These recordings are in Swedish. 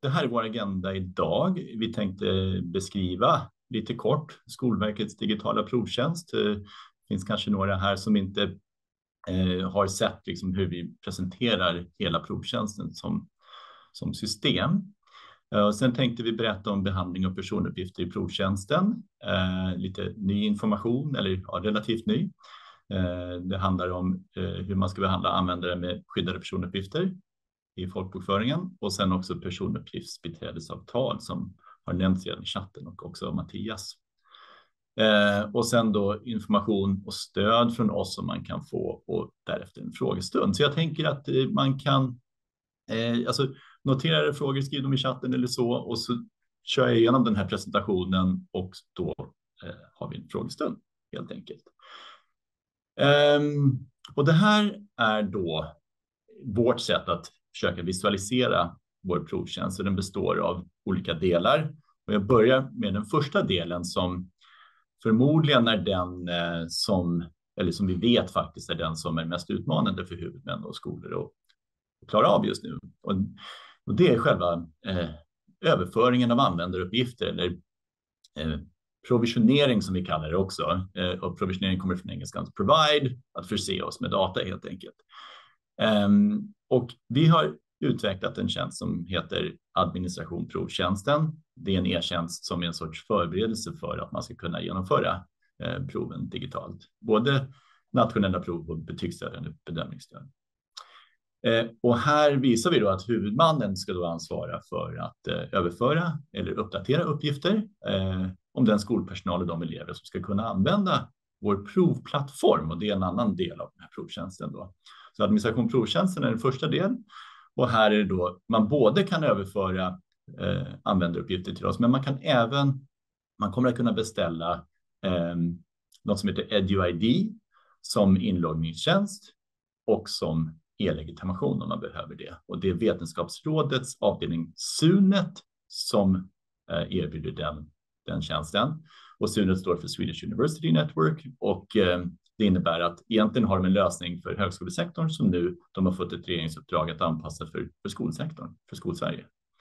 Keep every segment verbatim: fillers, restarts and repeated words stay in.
det här är vår agenda idag. Vi tänkte beskriva lite kort Skolverkets digitala provtjänst. Det finns kanske några här som inte eh, har sett liksom hur vi presenterar hela provtjänsten som, som system. Uh, sen tänkte vi berätta om behandling av personuppgifter i provtjänsten. Uh, lite ny information, eller ja, relativt ny. Uh, det handlar om uh, hur man ska behandla användare med skyddade personuppgifter i folkbokföringen. Och sen också personuppgiftsbiträdesavtal som har nämnts redan i chatten och också Mattias. Uh, och sen då information och stöd från oss som man kan få och därefter en frågestund. Så jag tänker att uh, man kan... Uh, alltså, notera frågor, skriv dem i chatten eller så och så kör jag igenom den här presentationen och då eh, har vi en frågestund helt enkelt. Um, och det här är då vårt sätt att försöka visualisera vår provtjänst. Så den består av olika delar och jag börjar med den första delen som förmodligen är den eh, som, eller som vi vet faktiskt är den som är mest utmanande för huvudmän och skolor att klara av just nu. Och Och det är själva eh, överföringen av användaruppgifter eller eh, provisionering som vi kallar det också. Eh, och provisionering kommer från engelskans provide, att förse oss med data helt enkelt. Um, och vi har utvecklat en tjänst som heter administration provtjänsten. Det är en e-tjänst som är en sorts förberedelse för att man ska kunna genomföra eh, proven digitalt. Både nationella prov och betygsstödjande bedömningsstöd. Eh, och här visar vi då att huvudmannen ska då ansvara för att eh, överföra eller uppdatera uppgifter eh, om den skolpersonal och de elever som ska kunna använda vår provplattform. Och det är en annan del av den här provtjänsten då. Så administration provtjänsten är den första delen. Och här är det då man både kan överföra eh, användaruppgifter till oss, men man kan även, man kommer att kunna beställa eh, något som heter EduID som inloggningstjänst och som e-legitimation om man behöver det. Och det är Vetenskapsrådets avdelning SUNET som eh, erbjuder den, den tjänsten. Och SUNET står för Swedish University Network och eh, det innebär att egentligen har de en lösning för högskolesektorn som nu de har fått ett regeringsuppdrag att anpassa för, för skolsektorn, för Skolsverige.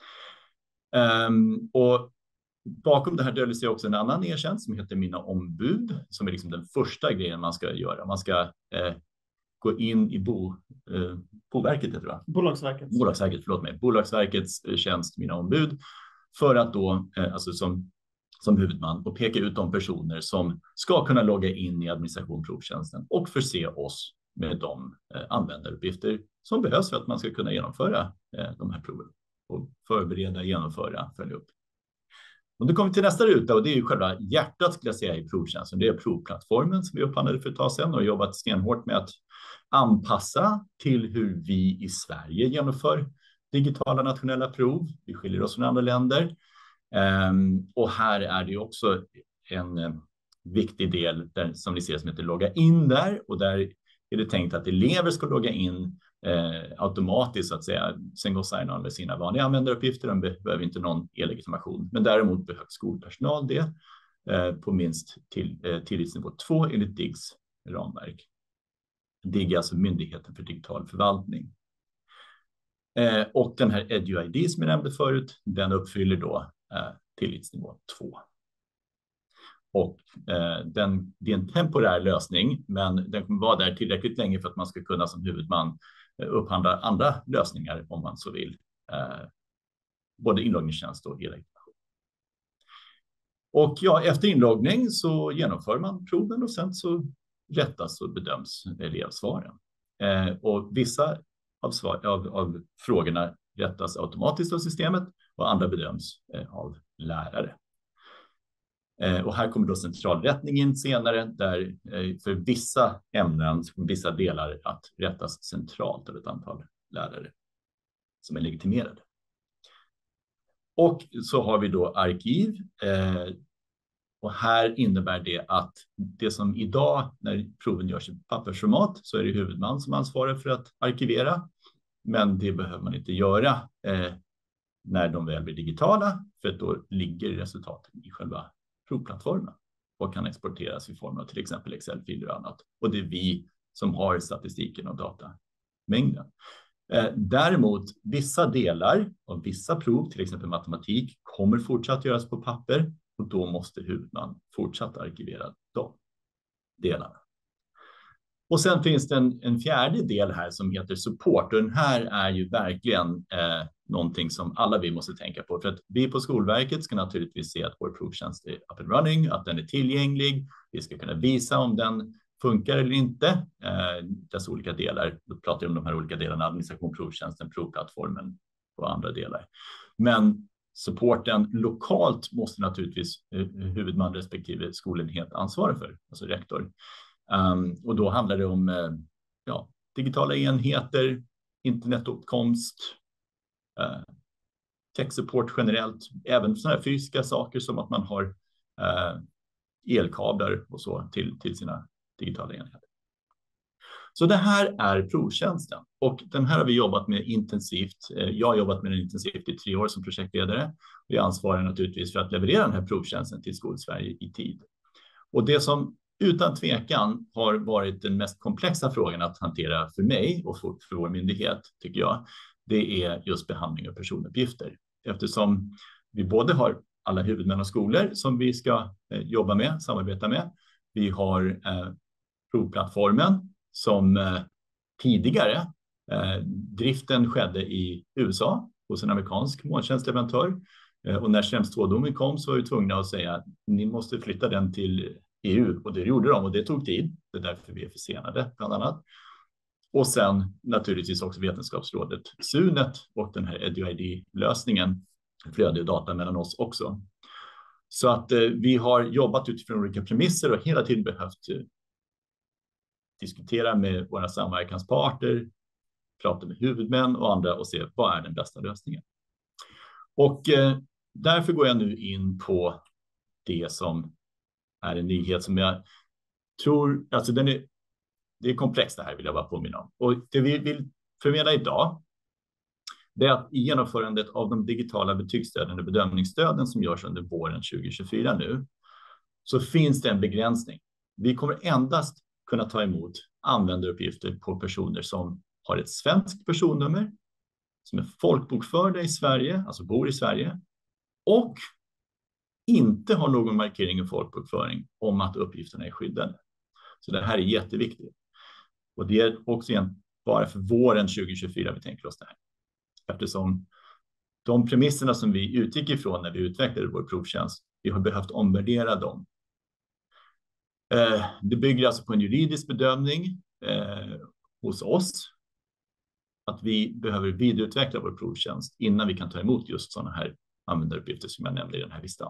Um, och bakom det här döljer sig också en annan e-tjänst som heter Mina ombud som är liksom den första grejen man ska göra. Man ska eh, gå in i bo, eh, Boverket, tror jag. Bolagsverket. Bolagsverket, förlåt mig. Bolagsverkets eh, tjänst Mina ombud för att då, eh, alltså som, som huvudman, och peka ut de personer som ska kunna logga in i administration provtjänsten och förse oss med de eh, användaruppgifter som behövs för att man ska kunna genomföra eh, de här proven och förbereda, genomföra, följa upp. Och då kommer vi till nästa ruta och det är ju själva hjärtat skulle jag säga i provtjänsten. Det är provplattformen som vi upphandlade för ett tag sedan och jobbat stenhårt med att anpassa till hur vi i Sverige genomför digitala nationella prov. Vi skiljer oss från andra länder. Um, och här är det också en uh, viktig del där, som ni ser som heter logga in där. Och där är det tänkt att elever ska logga in uh, automatiskt så att säga. Sen går sign-on med sina vanliga användaruppgifter. De behöver inte någon e-legitimation. Men däremot behöver skolpersonal det uh, på minst till, uh, tillitsnivå två enligt D I G:s ramverk. D I G är alltså Myndigheten för digital förvaltning. Eh, och den här EduID som jag nämnde förut, den uppfyller då eh, tillitsnivå två. Och eh, den, det är en temporär lösning, men den kommer vara där tillräckligt länge för att man ska kunna som huvudman eh, upphandla andra lösningar om man så vill. Eh, både inloggningstjänst och e-legitimation. Och ja, efter inloggning så genomför man proven och sen så rättas och bedöms elevsvaren. Eh, och vissa av, svar, av, av frågorna rättas automatiskt av systemet och andra bedöms eh, av lärare. Eh, och här kommer då centralrättning in senare där eh, för vissa ämnen, vissa delar att rättas centralt av ett antal lärare som är legitimerade. Och så har vi då arkiv. Eh, Och här innebär det att det som idag när proven görs i pappersformat så är det huvudman som ansvarar för att arkivera. Men det behöver man inte göra eh, när de väl blir digitala för att då ligger resultaten i själva provplattformen och kan exporteras i form av till exempel Excel-filer och annat. Och det är vi som har statistiken och datamängden. Eh, däremot vissa delar av vissa prov, till exempel matematik, kommer fortsatt göras på papper och då måste huvudman fortsatt arkivera de delarna. Och sen finns det en, en fjärde del här som heter support. Och den här är ju verkligen eh, någonting som alla vi måste tänka på. För att vi på Skolverket ska naturligtvis se att vår provtjänst är up and running, att den är tillgänglig. Vi ska kunna visa om den funkar eller inte. Eh, dess olika delar. Då pratar vi om de här olika delarna, administration, provtjänsten, provplattformen och andra delar. Men supporten lokalt måste naturligtvis eh, huvudman respektive skolenhet ansvara för, alltså rektor. Um, och då handlar det om uh, ja, digitala enheter, internetåtkomst, uh, tech-support generellt, även sådana här fysiska saker som att man har uh, elkablar och så till, till sina digitala enheter. Så det här är provtjänsten och den här har vi jobbat med intensivt. Jag har jobbat med den intensivt i tre år som projektledare och jag ansvarar naturligtvis för att leverera den här provtjänsten till Skolsverige i tid. Och det som utan tvekan har varit den mest komplexa frågan att hantera för mig och för, för vår myndighet, tycker jag, det är just behandling av personuppgifter. Eftersom vi både har alla huvudmän och skolor som vi ska eh, jobba med, samarbeta med. Vi har eh, provplattformen som eh, tidigare, eh, driften skedde i U S A hos en amerikansk molntjänstleverantör. Eh, och när Schrems två-domen kom så var vi tvungna att säga att ni måste flytta den till E U och det gjorde de och det tog tid. Det är därför vi är försenade bland annat. Och sen naturligtvis också Vetenskapsrådet, Sunet och den här EduID-lösningen flödade data mellan oss också. Så att eh, vi har jobbat utifrån olika premisser och hela tiden behövt eh, diskutera med våra samverkansparter, prata med huvudmän och andra och se vad är den bästa lösningen. Och eh, därför går jag nu in på det som är en nyhet som jag tror, alltså den är, det är komplext det här vill jag bara påminna om. Och det vi vill förmedla idag, det är att i genomförandet av de digitala betygsstöden och bedömningsstöden som görs under våren tjugo tjugofyra nu, så finns det en begränsning. Vi kommer endast kunna ta emot användaruppgifter på personer som har ett svenskt personnummer, som är folkbokförda i Sverige, alltså bor i Sverige, och inte har någon markering i folkbokföring om att uppgifterna är skyddade. Så det här är jätteviktigt. Och det är också igen bara för våren tjugo tjugofyra vi tänker oss det här. Eftersom de premisserna som vi utgick ifrån när vi utvecklade vår provtjänst, vi har behövt omvärdera dem. Eh, det bygger alltså på en juridisk bedömning eh, hos oss att vi behöver vidareutveckla vår provtjänst innan vi kan ta emot just sådana här användaruppgifter som jag nämnde i den här listan.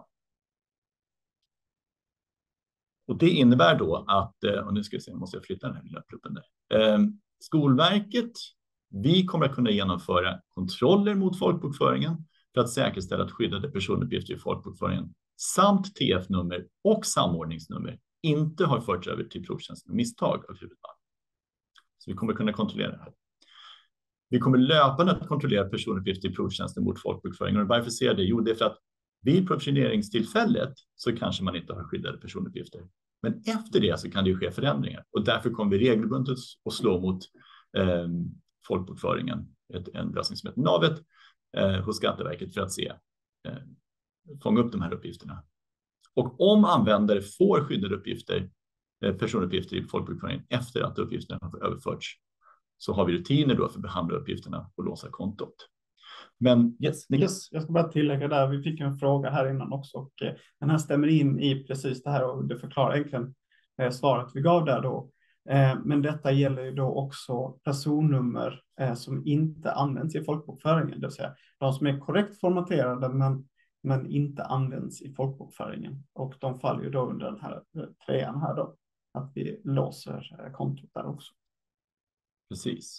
Och det innebär då att, och nu ska vi se, måste jag flytta den här lilla pluppen där. Eh, Skolverket, vi kommer att kunna genomföra kontroller mot folkbokföringen för att säkerställa att skyddade personuppgifter i folkbokföringen samt T F-nummer och samordningsnummer inte har förts över till provtjänsten med misstag av huvudman. Så vi kommer att kunna kontrollera det här. Vi kommer löpande att kontrollera personuppgifter i provtjänsten mot folkbokföringen. Och varför ser jag det? Jo, det är för att vid provisioneringstillfället så kanske man inte har skyddade personuppgifter. Men efter det så kan det ju ske förändringar. Och därför kommer vi regelbundet att slå mot eh, folkbokföringen, ett, en lösning som heter Navet eh, hos Skatteverket för att se, eh, fånga upp de här uppgifterna. Och om användare får skyddade uppgifter, eh, personuppgifter i folkbokföringen efter att uppgifterna har överförts, så har vi rutiner då för att behandla uppgifterna och låsa kontot. Men yes, yes, jag ska bara tillägga där, vi fick en fråga här innan också och eh, den här stämmer in i precis det här och det förklarar egentligen eh, svaret vi gav där då. Eh, men detta gäller ju då också personnummer eh, som inte används i folkbokföringen, det vill säga de som är korrekt formaterade men, men inte används i folkbokföringen. Och de faller ju då under den här trean här då, att vi låser eh, kontot där också. Precis.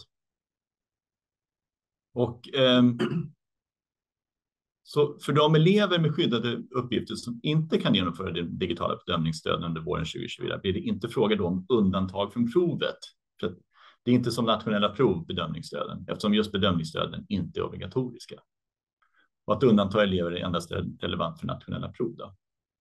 Och ehm, så för de elever med skyddade uppgifter som inte kan genomföra det digitala bedömningsstöd under våren tjugo tjugofyra blir det inte fråga då om undantag från provet. För det är inte som nationella prov bedömningsstöden eftersom just bedömningsstöden inte är obligatoriska. Och att undanta elever är endast relevant för nationella prov då.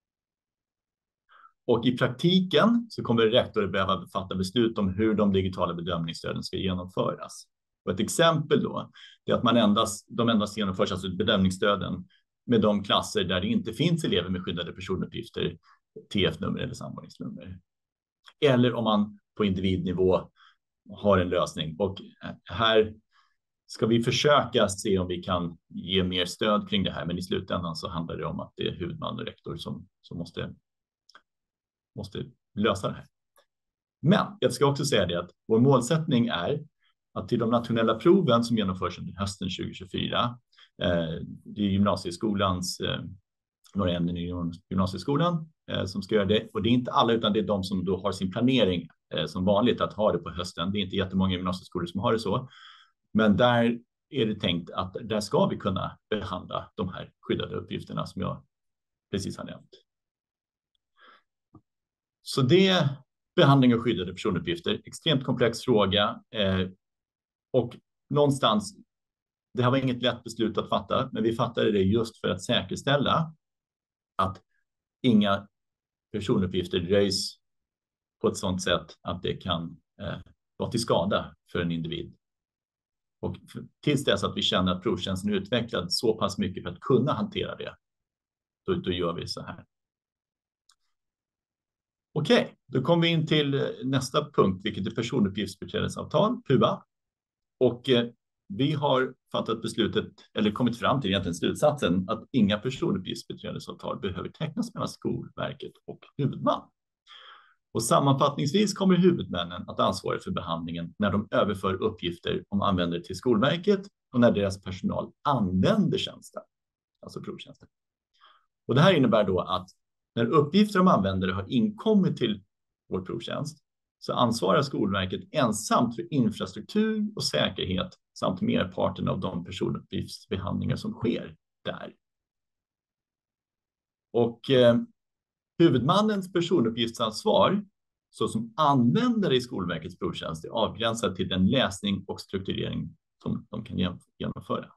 Och i praktiken så kommer rektor behöva fatta beslut om hur de digitala bedömningsstöden ska genomföras. Och ett exempel då är att man endast, de endast genomförs alltså bedömningsstöden med de klasser där det inte finns elever med skyddade personuppgifter, T F-nummer eller samordningsnummer. Eller om man på individnivå har en lösning. Och här ska vi försöka se om vi kan ge mer stöd kring det här. Men i slutändan så handlar det om att det är huvudman och rektor som, som måste, måste lösa det här. Men jag ska också säga det att vår målsättning är att till de nationella proven som genomförs under hösten tjugo tjugofyra, eh, det är gymnasieskolans, eh, några ämnen i gymnasieskolan eh, som ska göra det. Och det är inte alla utan det är de som då har sin planering eh, som vanligt att ha det på hösten. Det är inte jättemånga gymnasieskolor som har det så. Men där är det tänkt att där ska vi kunna behandla de här skyddade uppgifterna som jag precis har nämnt. Så det är behandling av skyddade personuppgifter, extremt komplex fråga eh, och någonstans, det här var inget lätt beslut att fatta, men vi fattade det just för att säkerställa att inga personuppgifter röjs på ett sådant sätt att det kan eh, vara till skada för en individ. Och tills dess att vi känner att provtjänsten är utvecklad så pass mycket för att kunna hantera det, då, då gör vi så här. Okej, okay, då kommer vi in till nästa punkt, vilket är personuppgiftsbiträdesavtal, P U B A. Och eh, vi har fattat beslutet, eller kommit fram till egentligen slutsatsen, att inga personuppgiftsbiträdesavtal behöver tecknas mellan Skolverket och huvudman. Och sammanfattningsvis kommer huvudmännen att ansvara för behandlingen när de överför uppgifter om användare till Skolverket och när deras personal använder tjänsten, alltså provtjänsten. Och det här innebär då att när uppgifter om användare har inkommit till vår provtjänst så ansvarar Skolverket ensamt för infrastruktur och säkerhet samt merparten av de personuppgiftsbehandlingar som sker där. Och eh, huvudmannens personuppgiftsansvar såsom användare i Skolverkets provtjänst är avgränsat till den läsning och strukturering som de kan genomföra.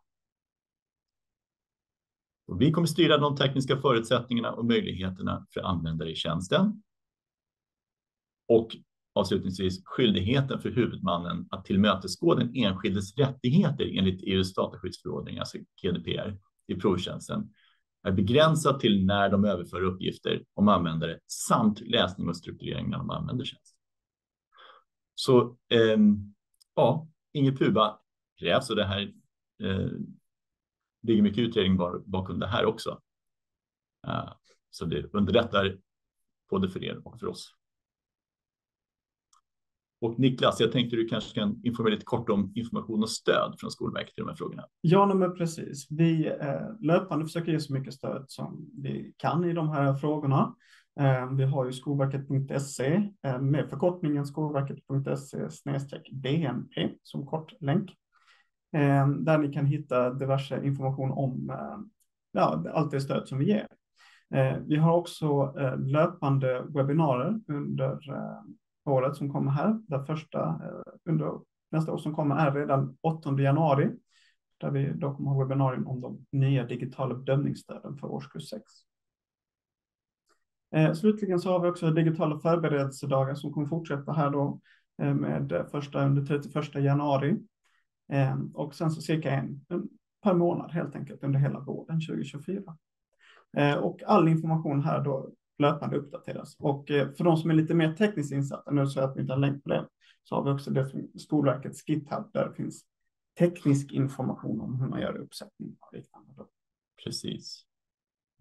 Och vi kommer styra de tekniska förutsättningarna och möjligheterna för användare i tjänsten. Och avslutningsvis skyldigheten för huvudmannen att tillmötesgå den enskildes rättigheter enligt E U:s dataskyddsförordning, alltså G D P R, i provtjänsten är begränsat till när de överför uppgifter om användare samt läsning och strukturering när de använder tjänsten. Så eh, ja, inget P U B A krävs och det här eh, ligger mycket utredning bakom det här också. Uh, så det underlättar både för er och för oss. Och Niklas, jag tänkte du kanske kan informera lite kort om information och stöd från Skolverket i de här frågorna. Ja, men precis. Vi eh, löpande försöker ge så mycket stöd som vi kan i de här frågorna. Eh, vi har ju skolverket punkt se eh, med förkortningen skolverket punkt se snedstreck B N P som kort länk. Eh, där ni kan hitta diverse information om eh, ja, allt det stöd som vi ger. Eh, vi har också eh, löpande webbinarier under eh, året som kommer här. Det första eh, under nästa år som kommer är redan åttonde januari. Där vi då kommer ha webbinarium om de nya digitala bedömningsstöden för årskurs sex. Eh, slutligen så har vi också digitala förberedelsedagar som kommer fortsätta här då eh, med första under trettioförsta januari. Eh, och sen så cirka en, en per månad helt enkelt under hela våren tjugo tjugofyra. Eh, och all information här då löpande uppdateras. Och eh, för de som är lite mer tekniskt insatta, nu så att vi inte har länk på det, så har vi också det som Skolverkets GitHub där det finns teknisk information om hur man gör uppsättning och liknande. Precis.